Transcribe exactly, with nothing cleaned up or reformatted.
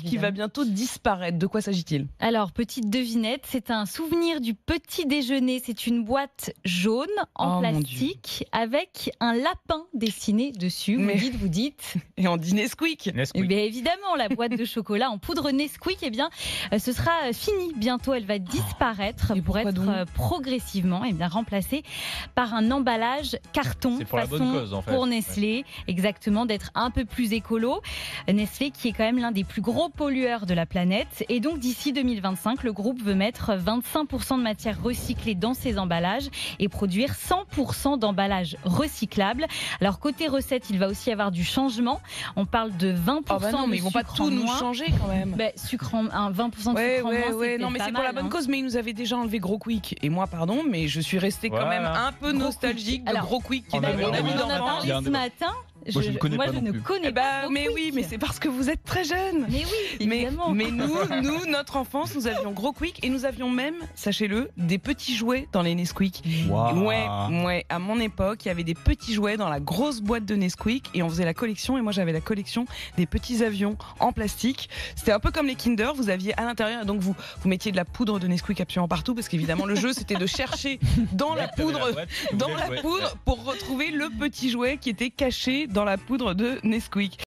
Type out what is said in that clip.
qui va bientôt disparaître. De quoi s'agit-il ? Alors, petite devinette, c'est un souvenir du petit déjeuner. C'est une boîte jaune en Oh, mon plastique avec un lapin dessiné dessus. Vous Mais- dites, vous dites. Et on dit Nesquik. Eh Nesquik. bien, évidemment, la boîte de chocolat en poudre Nesquik, eh bien, euh, ce sera fini bientôt. Elle va disparaître Et pour pourquoi être donc euh, progressivement eh bien, remplacée par un emballage carton. C'est pour la bonne façon cause, en fait. pour Nestlé, exactement, d'être un peu plus écolo. Nestlé qui est quand même l'un des plus gros pollueurs de la planète. Et donc, d'ici deux mille vingt-cinq, le groupe veut mettre vingt-cinq pour cent de matières recyclées dans ses emballages et produire cent pour cent d'emballages recyclables. Alors, côté recette, il va aussi y avoir du changement. On parle de vingt pour cent Oh bah non, mais de ils vont pas sucre tout en nous moins. changer quand même. Ben, sucre en, un vingt pour cent de Ouais, sucre en ouais, moins, ouais. c'est Non, mais pas c'est pour la mal, bonne hein. cause. Mais ils nous avaient déjà enlevé Gros Quick. Et moi, pardon, mais je suis restée quand Voilà. même un peu Gros nostalgique Quick. de Alors, Gros Quick qui on était avait mon envie ami on en a d'en d'enfance. Il y a parlé un ce débat. matin. Moi, je ne connais moi, pas je non ne plus. connais Eh pas bah, Gros mais Quick. oui, mais c'est parce que vous êtes très jeune. Mais oui, Mais, évidemment. mais nous, nous, notre enfance, nous avions Gros Quick et nous avions même, sachez-le, des petits jouets dans les Nesquik. Waouh. Ouais, ouais. À mon époque, il y avait des petits jouets dans la grosse boîte de Nesquik et on faisait la collection. Et moi, j'avais la collection des petits avions en plastique. C'était un peu comme les Kinder. Vous aviez à l'intérieur, et donc vous, vous mettiez de la poudre de Nesquik absolument partout parce qu'évidemment, le jeu, c'était de chercher dans la poudre, dans la poudre pour retrouver le petit jouet qui était caché dans la poudre de Nesquik.